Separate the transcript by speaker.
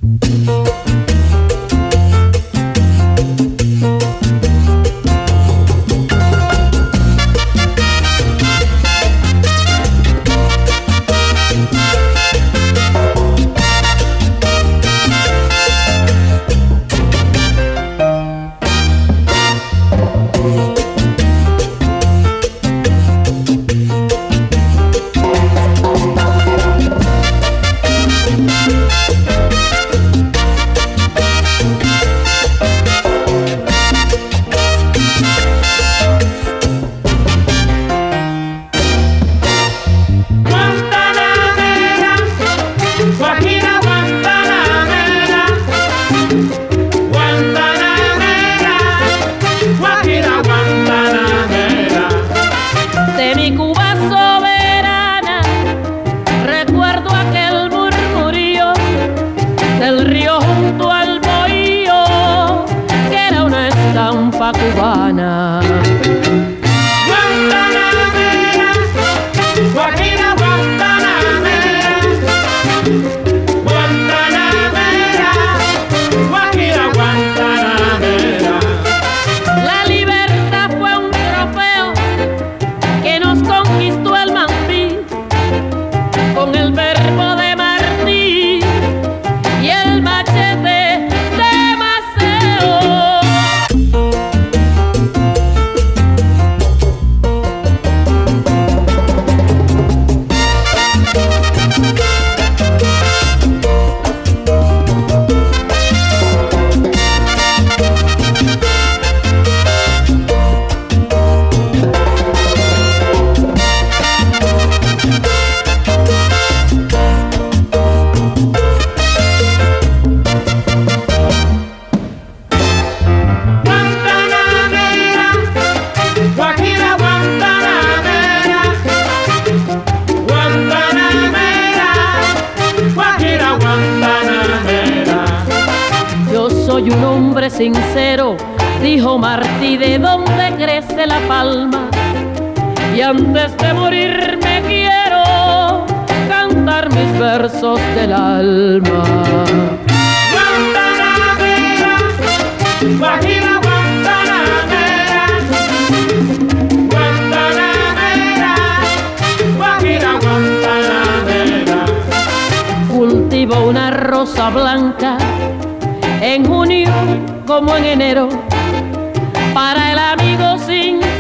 Speaker 1: Cubana.
Speaker 2: Guantanamera, Guajira Guantanamera, Guantanamera, Guajira Guantanamera.
Speaker 1: La libertad fue un trofeo que nos conquistó el Manfí con el verbo de Martí y el machete de Maceo. Soy un hombre sincero, dijo Martí, ¿de dónde crece la palma? Y antes de morir me quiero cantar mis versos del alma.
Speaker 2: Guantanamera, Guajira Guantanamera, Guantanamera, Guajira Guantanamera.
Speaker 1: Cultivo una rosa blanca en junio como en enero, para el amigo sincero